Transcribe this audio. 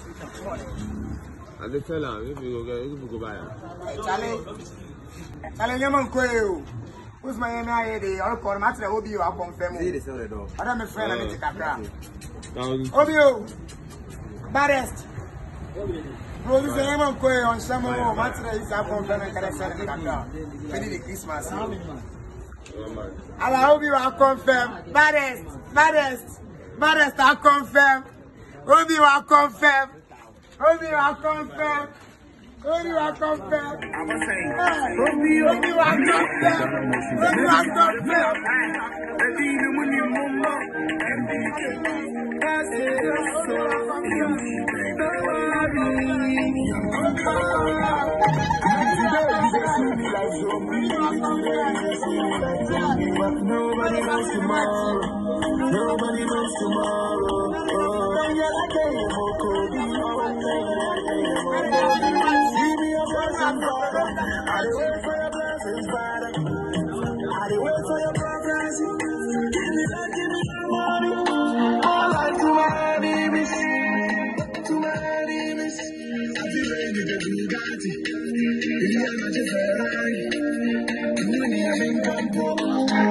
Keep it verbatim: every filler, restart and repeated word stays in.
I just tell him if you go get, if you go buy it. Charlie, Charlie, you man quail. Who's my name? I the all call matter. Obi, you are confirmed. See the sell the dog. I am a friend. I need to capra. Obi, baddest. Bro, this is a man quail on some more matter. Is up confirmed and can sell the capra. Ready the Christmas. I hope you are confirmed. Baddest, baddest, baddest. I confirm. Obi, you are confirmed. Obi, you are confirmed. Obi, you are confirmed. Obi, you are confirmed. Obi, you are confirmed. Nobody knows tomorrow. Nobody knows tomorrow. Give me your blessing, Father. I wait for your blessings, Father. I wait for your progress. Give me that, give me that money. All I do, my enemies. To my enemies. I feel like the Bugatti. The Ferrari. Money, I'm in Pampo.